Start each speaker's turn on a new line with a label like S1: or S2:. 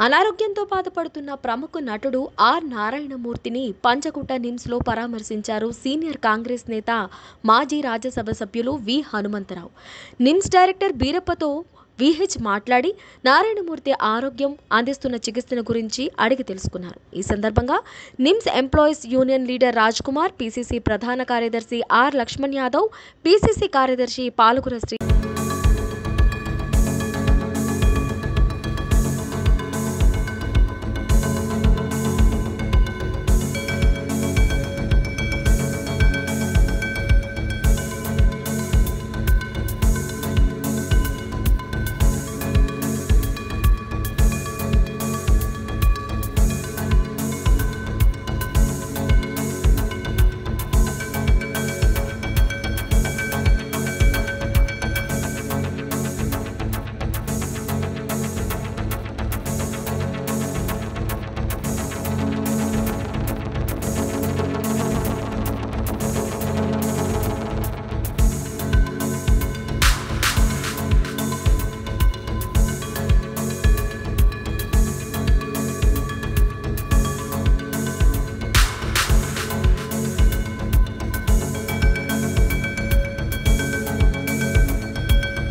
S1: అనారోగ్యంతో బాధపడుతున్న ప్రముఖ నటుడు ఆర్ నారాయణమూర్తిని పంజగుట్ట నిమ్స్లో పరామర్శించారు సీనియర్ కాంగ్రెస్ నేత మాజీ రాజ్యసభ సభ్యులు వి హనుమంతరావు. నిమ్స్ డైరెక్టర్ బీరప్పతో విహెచ్ మాట్లాడి నారాయణమూర్తి ఆరోగ్యం, అందిస్తున్న చికిత్సల గురించి అడిగి తెలుసుకున్నారు. ఈ సందర్భంగా NIMS employees union leader Raj Kumar, PCC ప్రధాన కార్యదర్శి ఆర్ లక్ష్మణ్ యాదవ్, పీసీసీ కార్యదర్శి పాలుగుర శ్రీ